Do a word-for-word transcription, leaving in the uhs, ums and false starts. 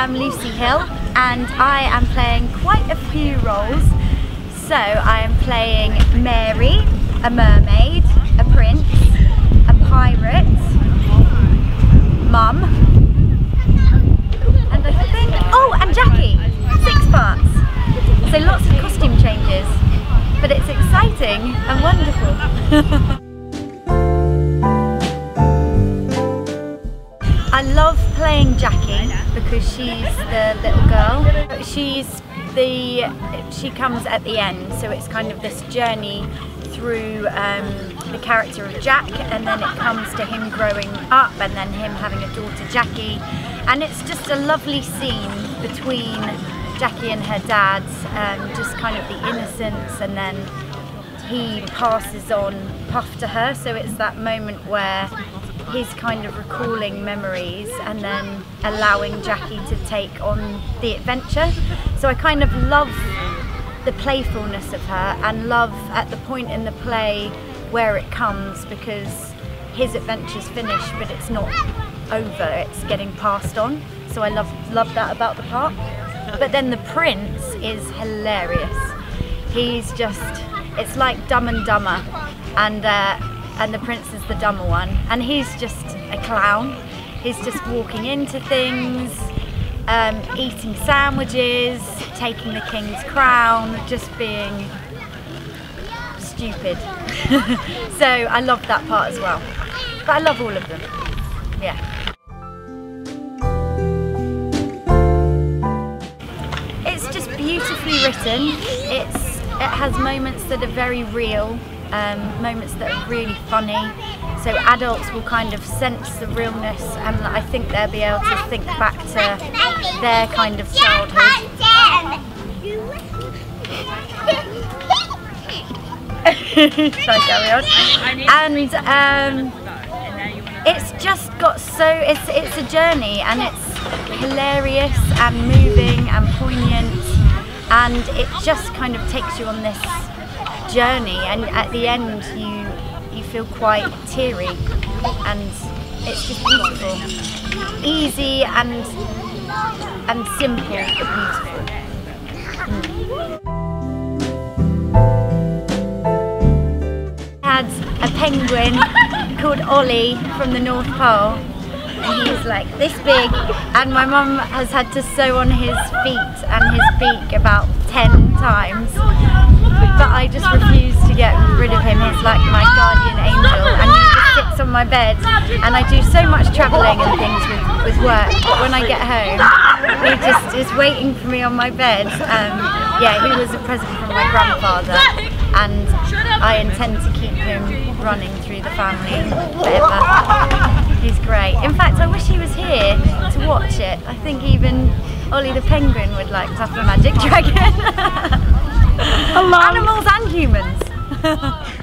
am Lucy Hill and I am playing quite a few roles. So I am playing Mary, a mermaid, a prince, a pirate, Mum, and I think, oh, and Jackie, six parts. So lots of costume changes, but it's exciting and wonderful. I love playing Jackie because she's the little girl. She's the, she comes at the end, so it's kind of this journey through um, the character of Jack, and then it comes to him growing up and then him having a daughter Jackie, and it's just a lovely scene between Jackie and her dad, um, just kind of the innocence, and then he passes on Puff to her, so it's that moment where he's kind of recalling memories and then allowing Jackie to take on the adventure. So I kind of love the playfulness of her and love at the point in the play where it comes, because his adventure's finished but it's not over, it's getting passed on. So I love, love that about the part. But then the prince is hilarious. He's just, it's like Dumb and Dumber, and uh, and the prince is the dumber one, and he's just a clown. He's just walking into things, um, eating sandwiches, taking the king's crown, just being stupid. So I love that part as well, but I love all of them, yeah. It's just beautifully written. It's, it has moments that are very real, um, moments that are really funny, so adults will kind of sense the realness, and I think they'll be able to think back to their kind of childhood. Shall I carry on? And um, it's just got so, it's, it's a journey, and it's hilarious and moving and poignant, and it just kind of takes you on this journey, and at the end you you feel quite teary, and it's just beautiful, easy and and simple but beautiful. Mm. I had a penguin called Ollie from the North Pole, and he's like this big, and my mum has had to sew on his feet and his beak about ten times. But I just refuse to get rid of him. He's like my guardian angel, and he just sits on my bed, and I do so much travelling and things with, with work, but when I get home he just is waiting for me on my bed. Um, yeah, he was a present from my grandfather, and I intend to keep him running through the family forever. He's great. In fact, I wish he was here to watch it. I think even Ollie the penguin would like Puff the Magic Dragon. Animals and humans.